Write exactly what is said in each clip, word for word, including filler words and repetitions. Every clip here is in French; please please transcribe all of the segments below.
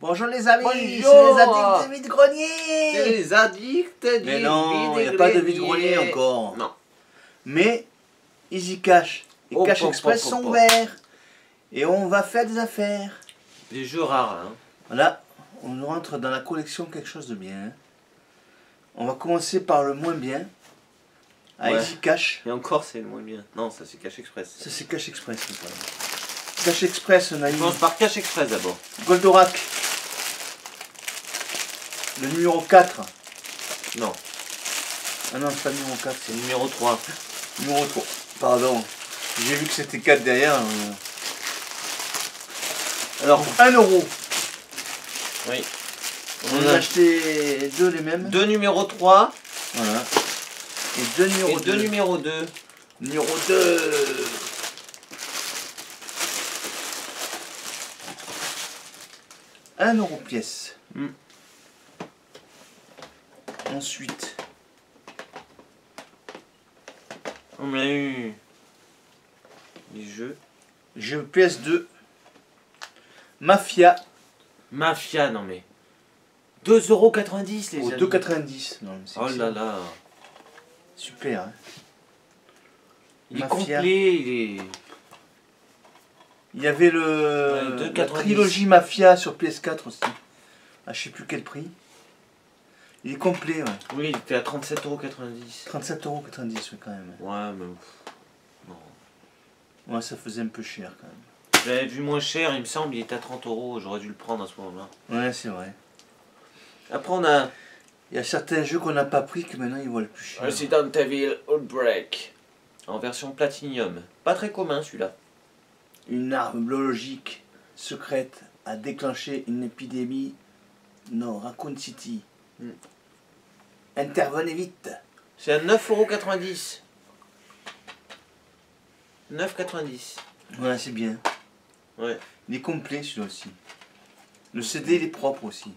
Bonjour les amis, c'est Bonjour. les addicts de vide-grenier. C'est les addicts du Mais non, il n'y a vide-grenier. pas de vide-grenier encore. Non. Mais Easy Cash et Oh, Cash pop, Express pop, pop, sont pop. ouverts. Et on va faire des affaires. Des jeux rares, hein. Voilà, on rentre dans la collection quelque chose de bien. On va commencer par le moins bien. À Ouais. Easy Cash. Et encore, c'est le moins bien. Non, ça c'est Cash Express. Ça c'est Cash Express. ça. Cash Express, on a On eu commence par Cash Express d'abord. Goldorak. Le numéro quatre. Non, Ah non, c'est pas le numéro quatre, c'est le numéro trois. c'est le numéro trois. Pardon. J'ai vu que c'était quatre derrière. euh. Alors, un euro. Oui. On en a acheté deux les mêmes. Deux numéro trois Voilà. Et deux numéros et deux deux. numéro deux. Numéro deux. un euro pièce. Mm. Ensuite, On a eu les jeux. jeu P S deux. Mafia Mafia, non mais. deux euros quatre-vingt-dix les au amis. deux quatre-vingt-dix. Non, mais c'est Oh là excellent. là. Super. Hein. Il est Mafia. complet, il est. Il y avait Ouais, le deux la quatre-vingt-dix. trilogie Mafia sur P S quatre aussi. À je sais plus quel prix. Il est complet, ouais. Oui, il était à trente-sept euros quatre-vingt-dix. trente-sept euros quatre-vingt-dix, ouais, quand même. Ouais, mais. pff, non. Ouais, ça faisait un peu cher quand même. J'avais vu moins cher, il me semble, il était à trente euros, j'aurais dû le prendre à ce moment-là. Ouais, c'est vrai. Après, on a Il y a certains jeux qu'on n'a pas pris que maintenant ils valent plus cher. Resident Evil Outbreak en version Platinum. Pas très commun celui-là. Une arme biologique secrète a déclenché une épidémie dans Raccoon City. Mm. Intervenez vite. C'est à neuf euros quatre-vingt-dix. neuf euros quatre-vingt-dix. Voilà, c'est bien. Ouais. Il est complet celui-là aussi. Le C D il est propre aussi.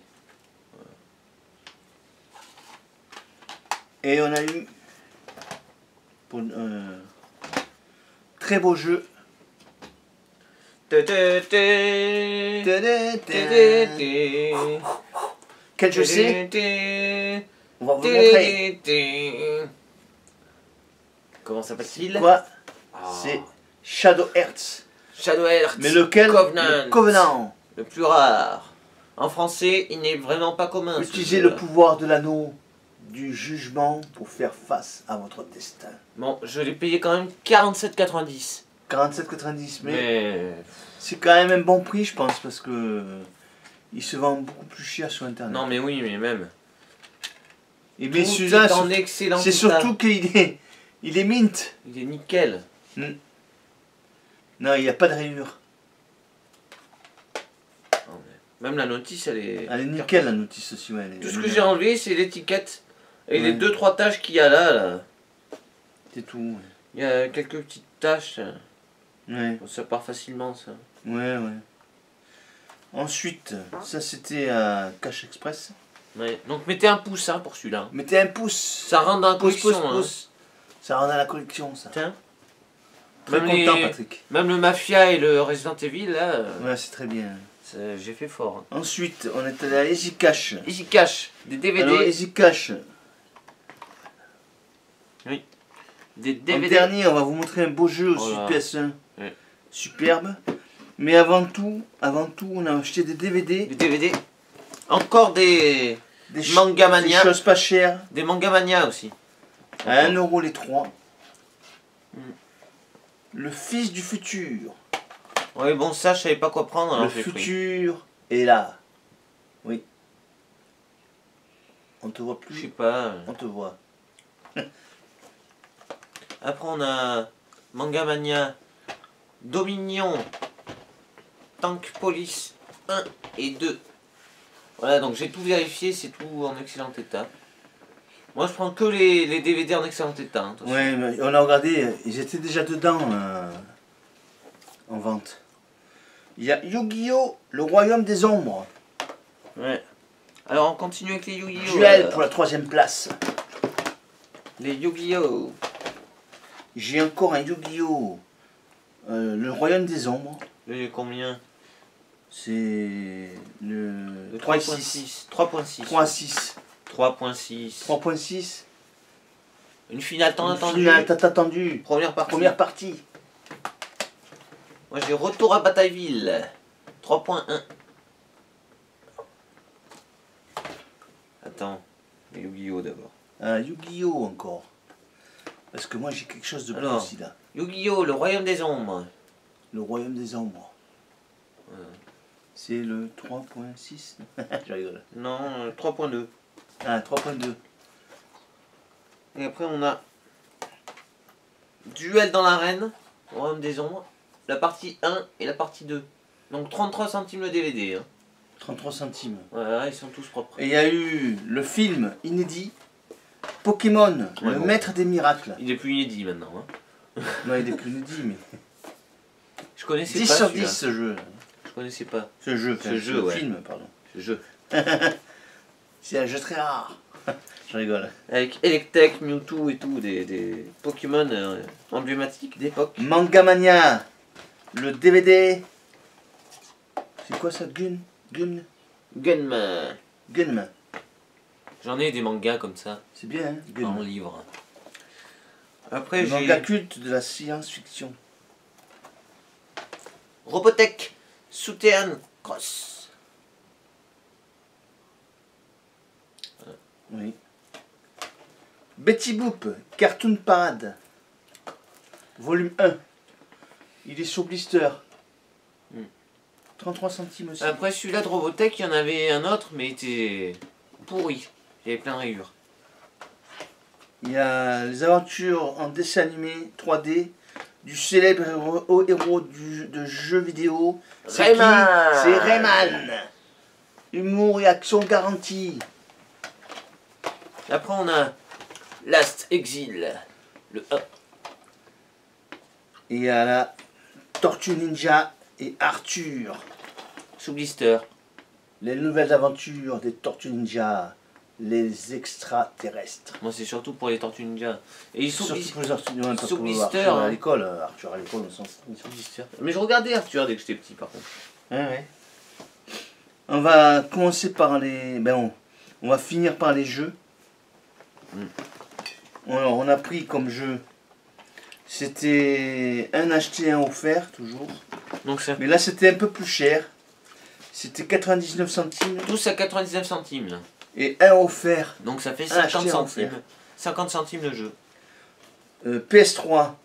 Et on a eu pour un très beau jeu. Té, té, té. Té, té, té. Quel jeu c'est? Té, té. On va vous le montrer. Té, té. Comment s'appelle-t-il? Quoi? Ah. C'est Shadow Hearts. Shadow Hearts. Mais lequel? Covenant. Le Covenant. Le plus rare. En français, il n'est vraiment pas commun. ce Utilisez jeu-là. le pouvoir de l'anneau du jugement pour faire face à votre destin. Bon, je l'ai payé quand même quarante-sept quatre-vingt-dix. quarante-sept quatre-vingt-dix, mais, Mais. c'est quand même un bon prix, je pense, parce que euh, il se vend beaucoup plus cher sur internet. Non, mais oui, mais même. Et mais Tout celui-là, est en c'est excellent c'est état. surtout qu'il est, il est mint. Il est nickel. Non, il n'y a pas de rayures. Non, mais même la notice, elle est. Elle est nickel, la notice aussi. Ouais, elle est- Tout ce elle que est j'ai bien. enlevé, c'est l'étiquette. Et Ouais. les deux trois taches qu'il y a là, là. C'est tout. Ouais. Il y a quelques petites taches. Ouais, Bon, ça part facilement, ça. ouais, ouais. Ensuite, ça c'était à Cash Express. Ouais. Donc mettez un pouce hein, pour celui-là. Mettez un pouce. Ça rentre dans la Pouce, collection. pouce, hein. pouce. Ça rentre dans la collection, ça. Tiens. Très Même content, les- Patrick. Même le Mafia et le Resident Evil, là, euh, Ouais, c'est très bien. c'est- j'ai fait fort. Hein. Ensuite, on est allé à Easy Cash. Easy Cash, des D V D. Alors, Easy Cash. Des En D V D. dernier, on va vous montrer un beau jeu aussi Oh là. de P S un. Ouais. Superbe. Mais avant tout, avant tout, on a acheté des D V D. Des D V D. Encore des, Des, ch- Manga des Mania. choses pas chères. des Manga Mania aussi. À un euro les trois. Mm. Le fils du futur. Ouais, bon, ça, je savais pas quoi prendre, alors Le je l'ai pris. futur est là. Oui. On te voit Je sais plus. pas. euh. On te voit. Après, on a Manga Mania, Dominion, Tank Police un et deux. Voilà, donc j'ai tout vérifié, c'est tout en excellent état. Moi, je prends que les, les D V D en excellent état. Hein, de toute façon. Ouais, mais on a regardé, ils étaient déjà dedans euh, en vente. Il y a Yu-Gi-Oh! Le Royaume des Ombres. Ouais. Alors, on continue avec les Yu-Gi-Oh! Duel alors. pour la troisième place. Les Yu-Gi-Oh! J'ai encore un Yu-Gi-Oh! Euh, le Royaume des Ombres. Et combien? C'est le, Le trois trois point six. six. trois point six. trois six. trois point six. trois point six. Une finale tant Une attendue. finale tant attendue. Première partie. Première partie. Moi j'ai Retour à Batailleville. trois point un. Attends. Yu-Gi-Oh d'abord. Un Yu-Gi-Oh encore. Parce que moi j'ai quelque chose de bon Alors. aussi là. Yu-Gi-Oh, le royaume des ombres. Le royaume des ombres. Ouais. C'est le trois point six. Je rigole. Non, euh, trois point deux. Ah, trois point deux. Et après on a Duel dans l'arène, royaume des ombres. La partie un et la partie deux. Donc trente-trois centimes le D V D. Hein. trente-trois centimes. Voilà, ils sont tous propres. Et il y a eu le film inédit Pokémon, Ouais, le bon. maître des miracles. Il est plus inédit maintenant. Hein. Non, il est plus inédit, mais. Je connaissais dix pas sur celui-là. dix ce jeu. Je connaissais pas Ce jeu, Ce enfin, jeu, ce ouais. film, pardon. ce jeu. C'est un jeu très rare. Je rigole. Avec Electek, Mewtwo et tout, des, des Pokémon euh, emblématiques d'époque. Mangamania, le D V D. C'est quoi ça, Gun Gun Gunman. Gunman. J'en ai des mangas comme ça, C'est bien, hein, en Gunman. livre. Après Le manga j'ai culte de la science-fiction. Robotech, Souterrain Cross. Oui. Betty Boop, Cartoon Parade. Volume un. Il est sur blister. Hmm. trente-trois centimes aussi. Après celui-là de Robotech, il y en avait un autre, mais il était pourri. Il y avait plein de rayures. Il y a les aventures en dessin animé trois D du célèbre héros, héros du, de jeux vidéo. C'est qui? Rayman. C'est Rayman. Humour et action garantie. Après on a Last Exile, le un. Et il y a la Tortue Ninja et Arthur. Sous blister. Les nouvelles aventures des Tortues Ninja. Les extraterrestres. Moi c'est surtout pour les Tortues Ninja. Et ils sont Surtout pour les Arthur, non, pas sous pour blister, Arthur hein. à l'école. Arthur à l'école, on s'en fout. Sous blister. Mais je regardais Arthur dès que j'étais petit par contre. Ouais, ouais. On va commencer par les. Ben on, on va finir par les jeux. Mm. Alors, on a pris comme jeu. C'était un acheté, un offert, toujours. Donc ça Mais là, c'était un peu plus cher. C'était quatre-vingt-dix-neuf centimes. tous à quatre-vingt-dix-neuf centimes là. Et un offert. Donc ça fait Un acheté, cinquante un centimes. offert. cinquante centimes le jeu. Euh, P S trois.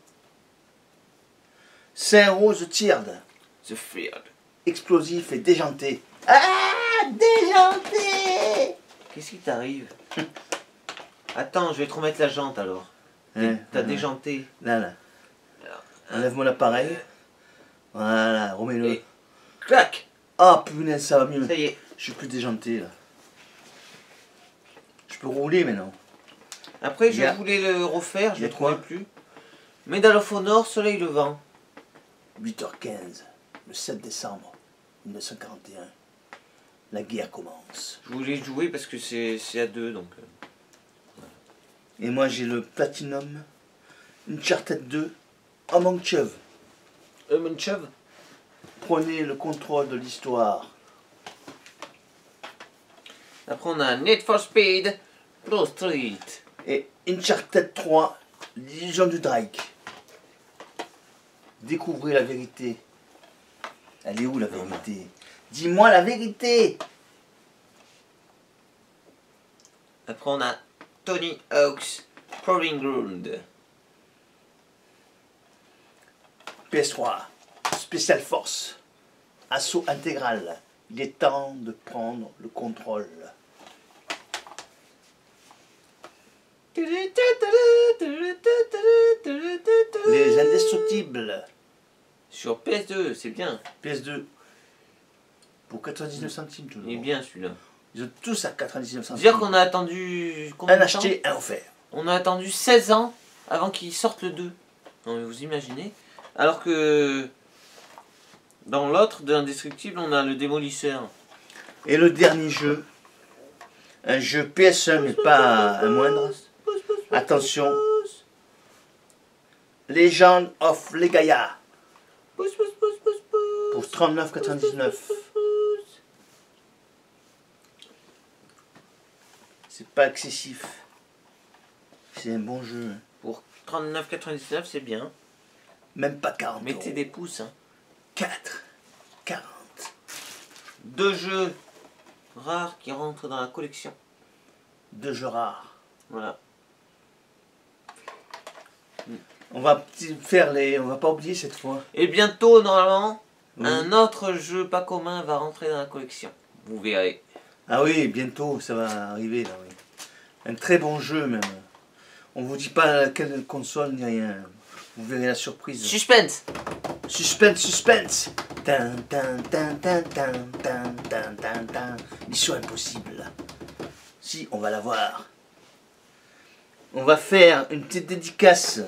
Saint-Rose Tierde. The Field. Explosif et déjanté. Ah, déjanté. Qu'est-ce qui t'arrive? Attends, je vais te remettre la jante alors. Hein, T'as hein, déjanté. Là, là. Enlève-moi l'appareil. Voilà, remets-le. Et clac. Ah, punaise, ça va mieux. Ça y est. Je suis plus déjanté, là. Je peux rouler maintenant. Après, Il je y a- voulais le refaire, je il y a ne le trouvais quoi plus. Medal of Honor, Soleil Levant. huit heures quinze, le sept décembre mille neuf cent quarante et un. La guerre commence. Je voulais jouer parce que c'est c'est à deux donc. euh. Et moi, j'ai le Platinum, Uncharted deux, Among Chov. Euh, Munchov. Prenez le contrôle de l'histoire. Après, on a Need for Speed, Pro Street. Et Uncharted trois, l'illusion du Drake. Découvrez la vérité. Elle est où la vérité? Dis-moi la vérité. Après, on a Tony Hawk's Proving Ground. P S trois, Special Force, assaut intégral. Il est temps de prendre le contrôle. Les indestructibles, Sur P S deux, c'est bien. P S deux, pour quatre-vingt-dix-neuf centimes toujours. Il est bien celui-là. Ils ont tous à quatre-vingt-dix-neuf centimes. Dire qu'on a attendu combien Un de temps? acheté, un offert. On a attendu seize ans avant qu'il sorte le deux. Non mais vous imaginez. Alors que dans l'autre de l'Indestructible, on a le Démolisseur. Et le dernier jeu, un jeu P S un mais pas un moindre. Attention, Legend of Legaia pour trente-neuf quatre-vingt-dix-neuf. C'est pas excessif. C'est un bon jeu. Pour trente-neuf quatre-vingt-dix-neuf, c'est bien. Même pas quarante. Mettez des pouces. Hein. quatre. quarante. Deux jeux rares qui rentrent dans la collection. Deux jeux rares. Voilà. On va faire les. On va pas oublier cette fois. Et bientôt, normalement, Oui. un autre jeu pas commun va rentrer dans la collection. Vous verrez. Ah oui, bientôt, ça va arriver là, oui. Un très bon jeu même. On vous dit pas quelle console ni rien. Vous verrez la surprise. Suspense. Suspense, suspense. Tan, tan, tan, tan, tan, tan, tan, tan, tan. Mission impossible. Si, on va la voir. On va faire une petite dédicace.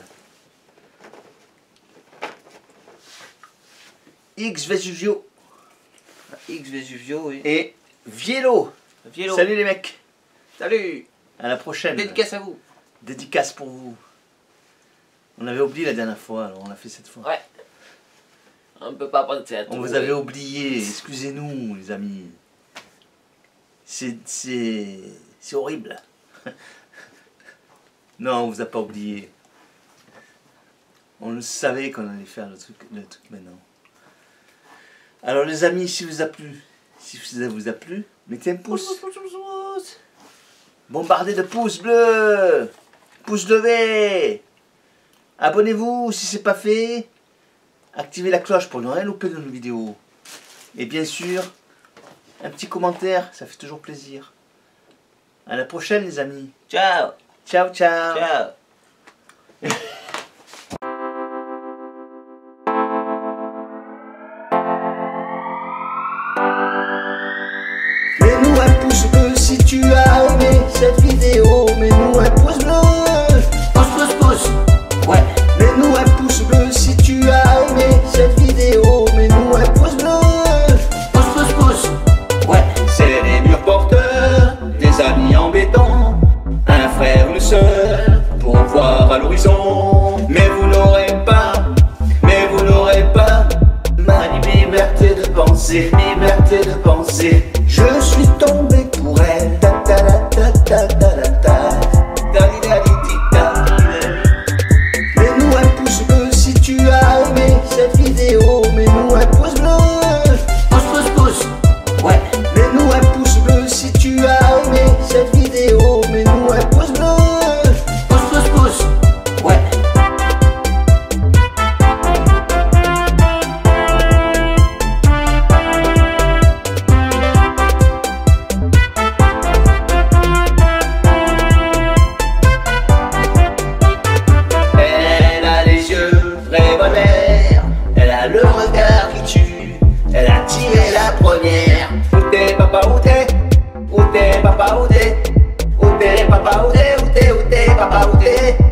X Vesuvio X Vesuvio, oui. et Vielo. Vielo. Salut les mecs. Salut. À la prochaine. Dédicace à vous. Dédicace pour vous. On avait oublié la dernière fois, alors on l'a fait cette fois. Ouais. On ne peut pas penser à tout. On vous avait oublié, excusez-nous les amis. C'est c'est c'est horrible. Non, on vous a pas oublié. On le savait qu'on allait faire le truc, le truc maintenant. Alors les amis, si vous a plu, si ça vous a plu, mettez un pouce. Bombardez de pouces bleus, pouce levé. Abonnez-vous si c'est pas fait. Activez la cloche pour ne rien louper de nos vidéos. Et bien sûr, un petit commentaire, ça fait toujours plaisir. À la prochaine les amis. Ciao. Ciao ciao. Ciao. Mets-nous un pouce bleu si tu as aimé cette vidéo. Mets-nous un pouce bleu. Pouce, pouce, pouce. Ouais. Mets-nous un pouce bleu si tu as aimé cette vidéo. Mets-nous un pouce bleu. Pouce, pouce, pouce. Ouais. C'est les murs porteurs, des amis embêtants, un frère, une sœur, pour voir à l'horizon. Mais vous n'aurez pas, mais vous n'aurez pas ma liberté de penser, liberté de penser. Je suis tombé pour elle. Ta ta ta ta ta ta ta. Mets-nous un pouce bleu si tu as aimé cette vidéo. Mets-nous un pouce bleu. Pouce, pouce, pouce. Ouais. Mets-nous un pouce bleu si tu as aimé cette vidéo. Mets-nous un pouce bleu. Pouce, pouce, pouce. Ouais. Elle a les yeux revolver, elle a le regard qui tue, elle a tiré la première. Où t'es papa, où t'es? Où t'es papa, où t'es? Où t'es papa, où t'es? Où t'es, où t'es papa, où t'es?